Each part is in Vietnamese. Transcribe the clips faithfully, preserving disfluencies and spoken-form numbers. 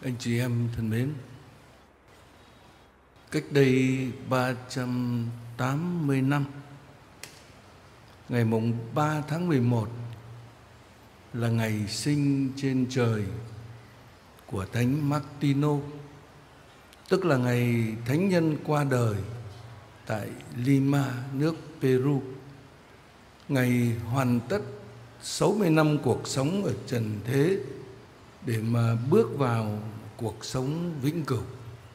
Anh chị em thân mến, cách đây ba trăm tám mươi năm, ngày mùng ba tháng mười một là ngày sinh trên trời của Thánh Martino, tức là ngày thánh nhân qua đời tại Lima, nước Peru. Ngày hoàn tất sáu mươi năm cuộc sống ở trần thế để mà bước vào cuộc sống vĩnh cửu.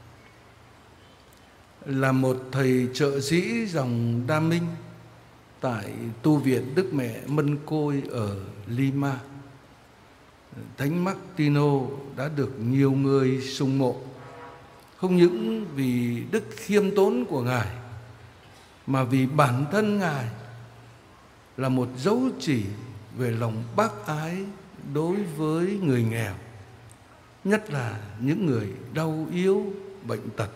Là một thầy trợ sĩ dòng Đa Minh tại tu viện Đức Mẹ Mân Côi ở Lima, Thánh Martino đã được nhiều người sùng mộ, không những vì đức khiêm tốn của Ngài, mà vì bản thân Ngài là một dấu chỉ về lòng bác ái đối với người nghèo, nhất là những người đau yếu, bệnh tật.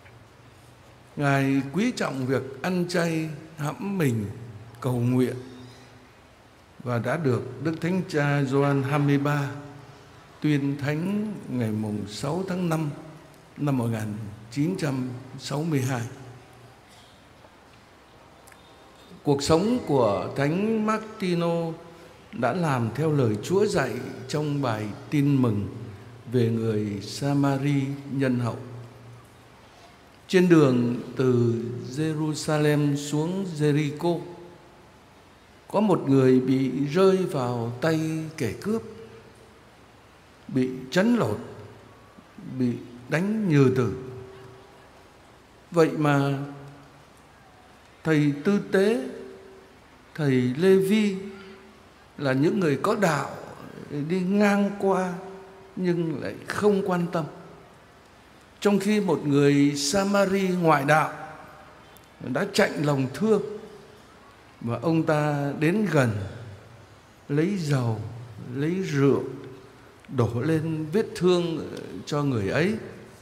Ngài quý trọng việc ăn chay, hãm mình, cầu nguyện, và đã được Đức Thánh Cha Gioan hai mươi ba tuyên thánh ngày mùng sáu tháng năm năm một nghìn chín trăm sáu mươi hai. Cuộc sống của Thánh Martino đã làm theo lời Chúa dạy trong bài tin mừng về người Samari nhân hậu. Trên đường từ Jerusalem xuống Jericho, có một người bị rơi vào tay kẻ cướp, bị trấn lột, bị đánh nhừ tử. Vậy mà thầy tư tế, thầy Lê Vi là những người có đạo đi ngang qua nhưng lại không quan tâm. Trong khi một người Samari ngoại đạo đã chạnh lòng thương, và ông ta đến gần, lấy dầu, lấy rượu, đổ lên vết thương cho người ấy,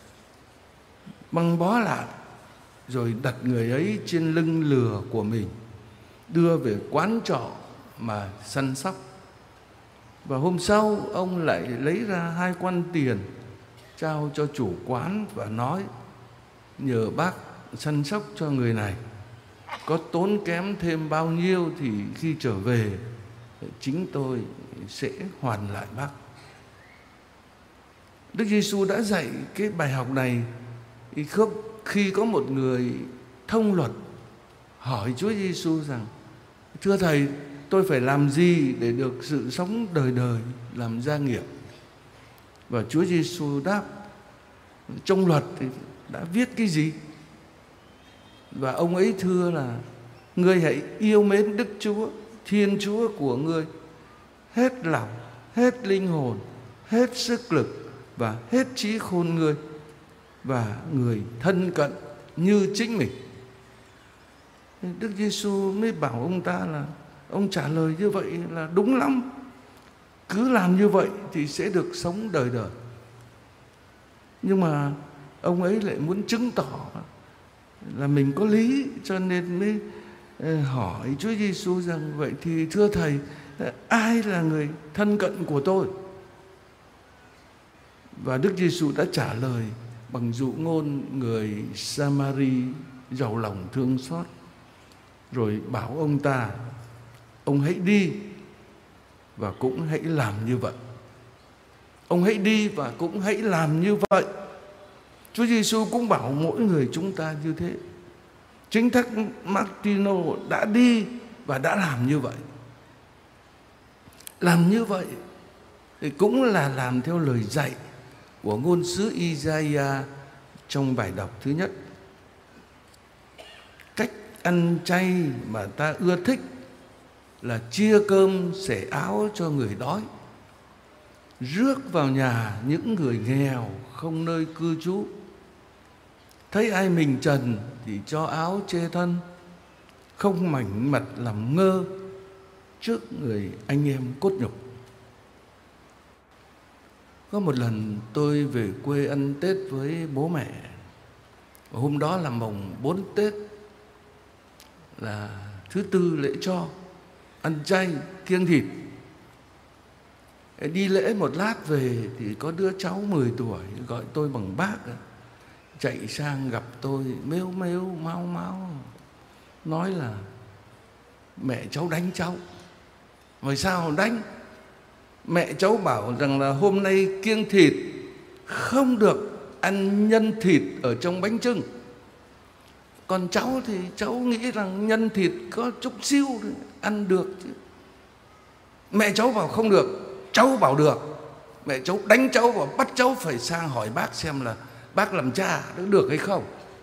băng bó lại, rồi đặt người ấy trên lưng lừa của mình, đưa về quán trọ mà săn sóc. Và hôm sau ông lại lấy ra hai quan tiền trao cho chủ quán và nói: nhờ bác săn sóc cho người này, có tốn kém thêm bao nhiêu thì khi trở về chính tôi sẽ hoàn lại bác. Đức Giêsu đã dạy cái bài học này khi có một người thông luật hỏi Chúa Giêsu rằng: thưa Thầy, tôi phải làm gì để được sự sống đời đời, làm gia nghiệp? Và Chúa Giêsu đáp: trong luật thì đã viết cái gì? Và ông ấy thưa là: ngươi hãy yêu mến Đức Chúa, Thiên Chúa của ngươi hết lòng, hết linh hồn, hết sức lực và hết trí khôn ngươi, và người thân cận như chính mình. Đức Giêsu mới bảo ông ta là ông trả lời như vậy là đúng lắm, cứ làm như vậy thì sẽ được sống đời đời. Nhưng mà ông ấy lại muốn chứng tỏ là mình có lý, cho nên mới hỏi Chúa Giêsu rằng: vậy thì thưa Thầy, ai là người thân cận của tôi? Và Đức Giêsu đã trả lời bằng dụ ngôn người Samari giàu lòng thương xót, rồi bảo ông ta: ông hãy đi và cũng hãy làm như vậy. Ông hãy đi và cũng hãy làm như vậy. Chúa Giêsu cũng bảo mỗi người chúng ta như thế. Chính Thánh Martino đã đi và đã làm như vậy. Làm như vậy thì cũng là làm theo lời dạy của ngôn sứ Isaiah trong bài đọc thứ nhất. Cách ăn chay mà ta ưa thích là chia cơm xẻ áo cho người đói, rước vào nhà những người nghèo không nơi cư trú, thấy ai mình trần thì cho áo che thân, không mảnh mặt làm ngơ trước người anh em cốt nhục. Có một lần tôi về quê ăn Tết với bố mẹ. Hôm đó là mồng bốn Tết, là thứ tư lễ cho, ăn chay, kiêng thịt. Đi lễ một lát về thì có đứa cháu mười tuổi gọi tôi bằng bác, chạy sang gặp tôi mếu mếu mau máu, nói là mẹ cháu đánh cháu. Vì sao đánh? Mẹ cháu bảo rằng là hôm nay kiêng thịt, không được ăn nhân thịt ở trong bánh chưng. Còn cháu thì cháu nghĩ rằng nhân thịt có chút xíu ăn được chứ. Mẹ cháu bảo không được, cháu bảo được. Mẹ cháu đánh cháu và bắt cháu phải sang hỏi bác xem là bác làm cha được hay không.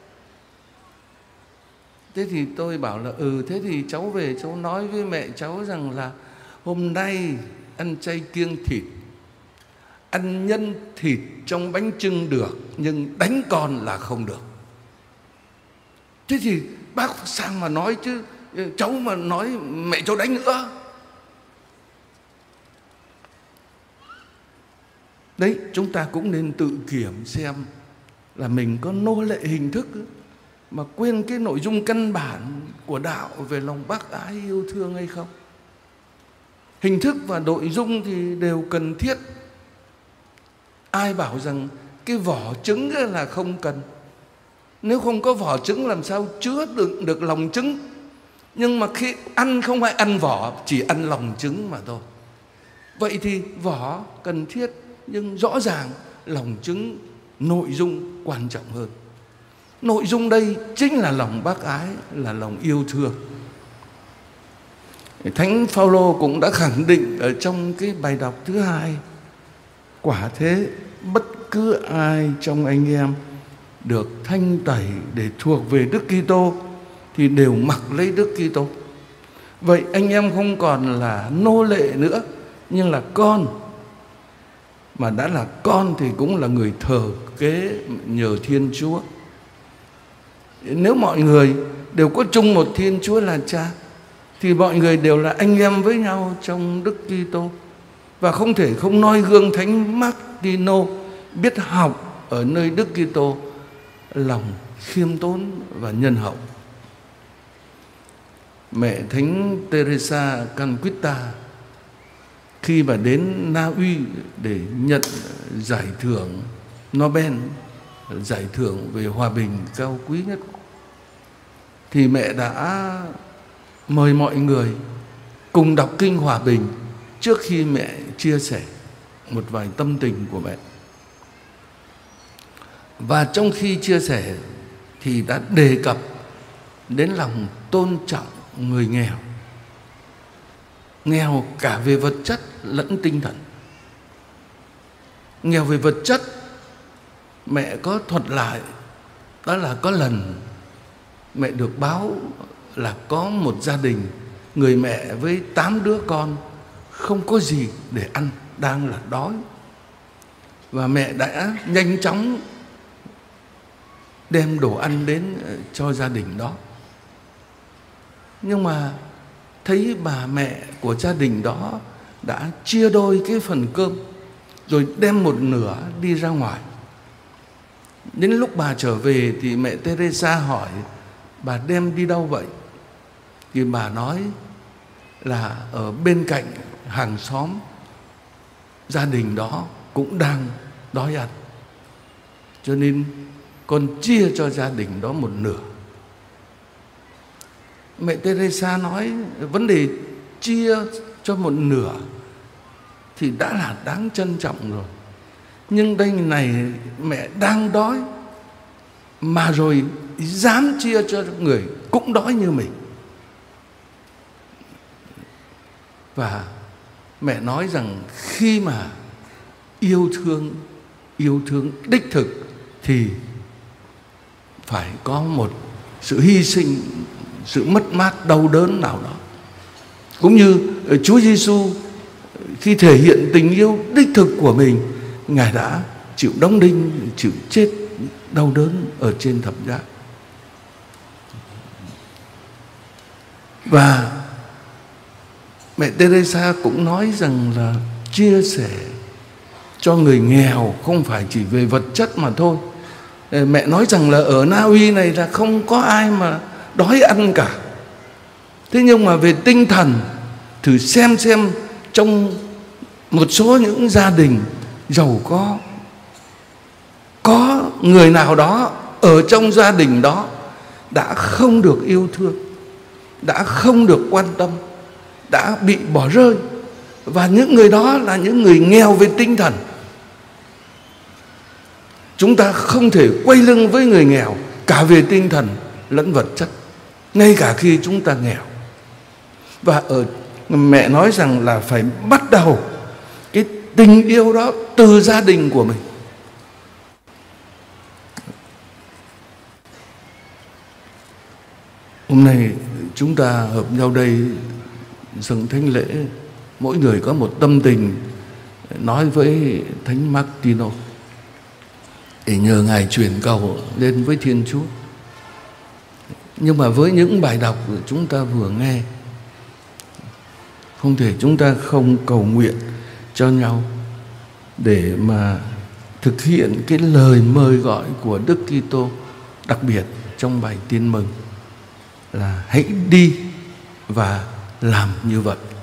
Thế thì tôi bảo là ừ, thế thì cháu về cháu nói với mẹ cháu rằng là hôm nay ăn chay kiêng thịt, ăn nhân thịt trong bánh chưng được, nhưng đánh con là không được. Thế thì bác sang mà nói chứ, cháu mà nói mẹ cháu đánh nữa. Đấy, chúng ta cũng nên tự kiểm xem là mình có nô lệ hình thức mà quên cái nội dung căn bản của đạo về lòng bác ái yêu thương hay không. Hình thức và nội dung thì đều cần thiết. Ai bảo rằng cái vỏ trứng là không cần? Nếu không có vỏ trứng làm sao chứa đựng được lòng trứng? Nhưng mà khi ăn không phải ăn vỏ, chỉ ăn lòng trứng mà thôi. Vậy thì vỏ cần thiết, nhưng rõ ràng lòng trứng nội dung quan trọng hơn. Nội dung đây chính là lòng bác ái, là lòng yêu thương. Thánh Phaolô cũng đã khẳng định ở trong cái bài đọc thứ hai: quả thế bất cứ ai trong anh em được thanh tẩy để thuộc về Đức Kitô thì đều mặc lấy Đức Kitô. Vậy anh em không còn là nô lệ nữa, nhưng là con. Mà đã là con thì cũng là người thờ kế nhờ Thiên Chúa. Nếu mọi người đều có chung một Thiên Chúa là Cha thì mọi người đều là anh em với nhau trong Đức Kitô. Và không thể không noi gương Thánh Martino biết học ở nơi Đức Kitô lòng khiêm tốn và nhân hậu. Mẹ Thánh Teresa Calcutta khi mà đến Na Uy để nhận giải thưởng Nobel, giải thưởng về hòa bình cao quý nhất, thì mẹ đã mời mọi người cùng đọc kinh hòa bình trước khi mẹ chia sẻ một vài tâm tình của mẹ. Và trong khi chia sẻ thì đã đề cập đến lòng tôn trọng người nghèo, nghèo cả về vật chất lẫn tinh thần. Nghèo về vật chất, mẹ có thuật lại, đó là có lần mẹ được báo là có một gia đình, người mẹ với tám đứa con không có gì để ăn, đang là đói. Và mẹ đã nhanh chóng đem đồ ăn đến cho gia đình đó. Nhưng mà thấy bà mẹ của gia đình đó đã chia đôi cái phần cơm, rồi đem một nửa đi ra ngoài. Đến lúc bà trở về thì mẹ Teresa hỏi bà đem đi đâu vậy? Thì bà nói là ở bên cạnh hàng xóm, gia đình đó cũng đang đói ăn, cho nên con chia cho gia đình đó một nửa. Mẹ Teresa nói vấn đề chia cho một nửa thì đã là đáng trân trọng rồi. Nhưng đây này, mẹ đang đói mà rồi dám chia cho người cũng đói như mình. Và mẹ nói rằng khi mà yêu thương, yêu thương đích thực thì phải có một sự hy sinh, sự mất mát đau đớn nào đó. Cũng như Chúa Giêsu khi thể hiện tình yêu đích thực của mình, Ngài đã chịu đóng đinh, chịu chết đau đớn ở trên thập giá. Và mẹ Teresa cũng nói rằng là chia sẻ cho người nghèo không phải chỉ về vật chất mà thôi. Mẹ nói rằng là ở Na Uy này là không có ai mà đói ăn cả. Thế nhưng mà về tinh thần, thử xem xem trong một số những gia đình giàu có, có người nào đó ở trong gia đình đó đã không được yêu thương, đã không được quan tâm, đã bị bỏ rơi. Và những người đó là những người nghèo về tinh thần. Chúng ta không thể quay lưng với người nghèo cả về tinh thần lẫn vật chất, ngay cả khi chúng ta nghèo. Và ở mẹ nói rằng là phải bắt đầu cái tình yêu đó từ gia đình của mình. Hôm nay chúng ta hợp nhau đây dâng thánh lễ, mỗi người có một tâm tình nói với Thánh Martino để nhờ Ngài truyền cầu lên với Thiên Chúa. Nhưng mà với những bài đọc chúng ta vừa nghe, không thể chúng ta không cầu nguyện cho nhau để mà thực hiện cái lời mời gọi của Đức Kitô, đặc biệt trong bài Tin Mừng là hãy đi và làm như vậy.